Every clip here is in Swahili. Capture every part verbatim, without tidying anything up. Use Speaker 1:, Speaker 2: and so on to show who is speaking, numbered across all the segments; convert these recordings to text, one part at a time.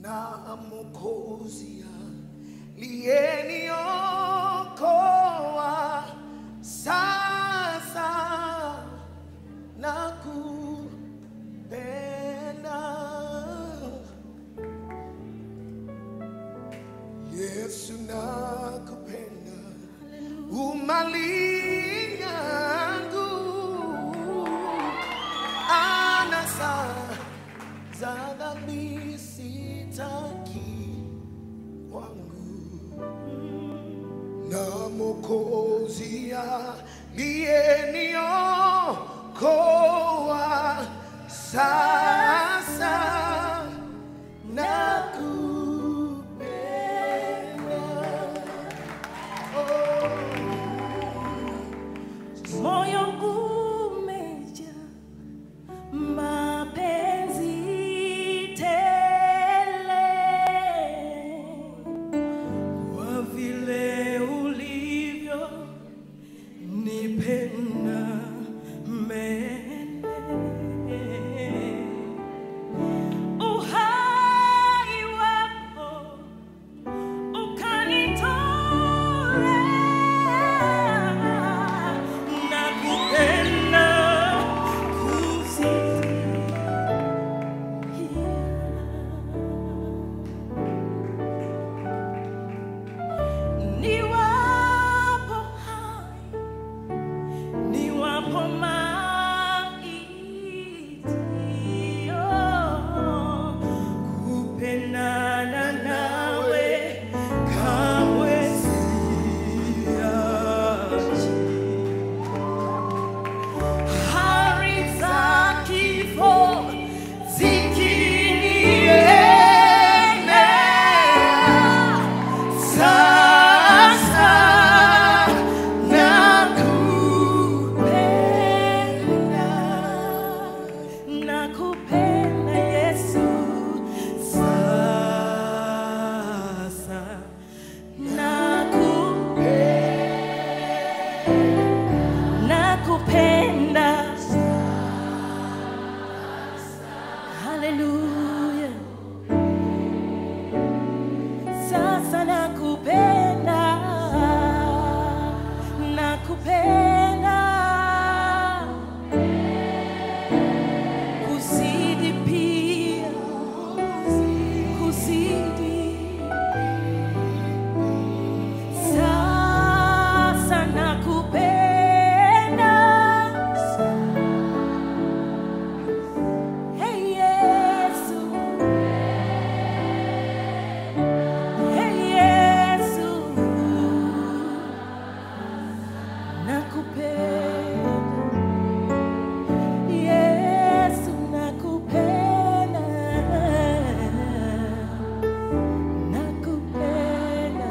Speaker 1: na Mwokozi aliyeniokoa, sasa nakupenda. Yesu nakupenda, umali yangu anasa za dhambi sitaki kwangu, na Mwokozi aliyeniokoa, sasa nakupenda. Oh.
Speaker 2: Moyo umejaa mapenzi tele, kwa vile ulivyo nipenda mbele. Uhai wako ukanitolea, nakupenda niwapo hai, niwapo maiti, oh, kupendana nawe kamwe siachi. Hari za kifo zikiniendea, sasa nakupenda, nakupenda Yesu, sasa nakupenda, nakupenda. Hallelujah. Sasa nakupenda, nakupenda kuzidi pia, kuzidi. Sasa nakupenda. Hey Yesu, hey Yesu, nakupenda. Yesu nakupenda, nakupenda.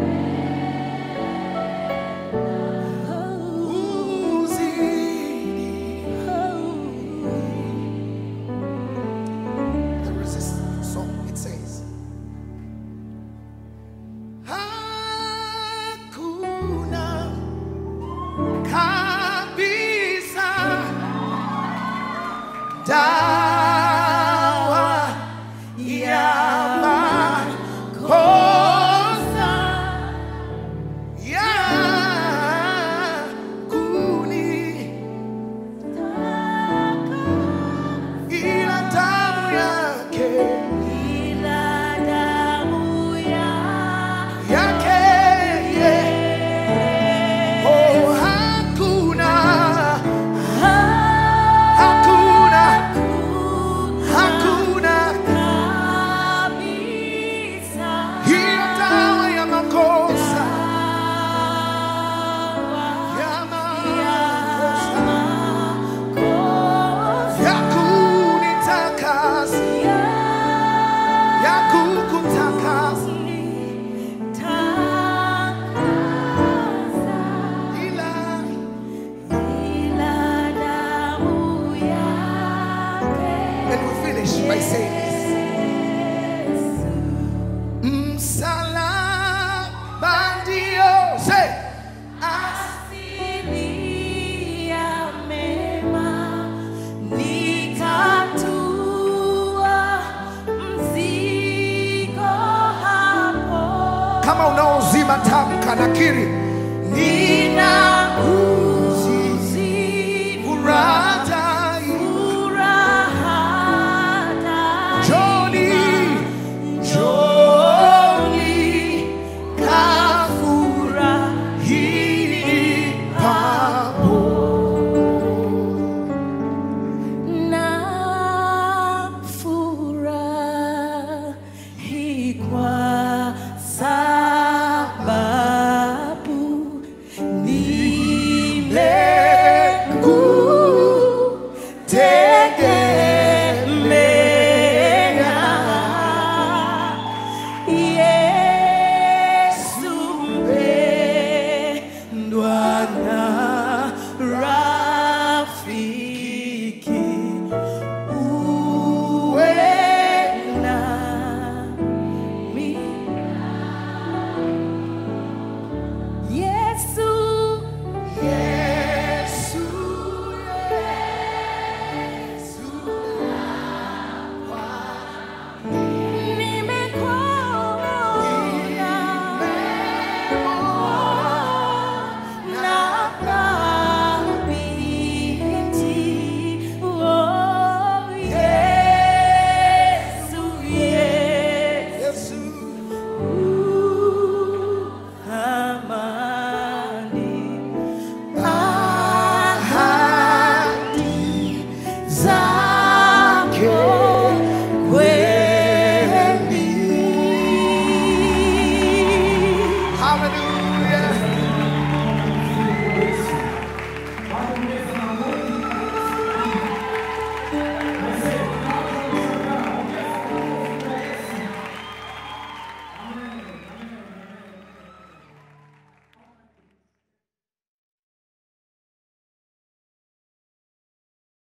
Speaker 2: Oh,
Speaker 1: Uzidi.
Speaker 2: oh.
Speaker 1: There is this song, it says, hakuna kabisa dawa ya makosa ya kuni ila damu yake
Speaker 2: Ila damu
Speaker 1: yake ye. Oh, hakuna hakuna Sasa tamka, nakiri,
Speaker 2: nina uzi
Speaker 1: furaha daima.
Speaker 2: furaha
Speaker 1: Joni,
Speaker 2: Joni kafurahi
Speaker 1: papo.
Speaker 2: na furahi kwa sababu nimekutegemea. Yesu mpendwa na rafiki, uwe nami. Yesu,
Speaker 1: Yesu, Yesu,
Speaker 2: nimekuona na thabiti. Oh, Yesu, Yesu, amani, ahadi zako kweli.
Speaker 1: hallelujah.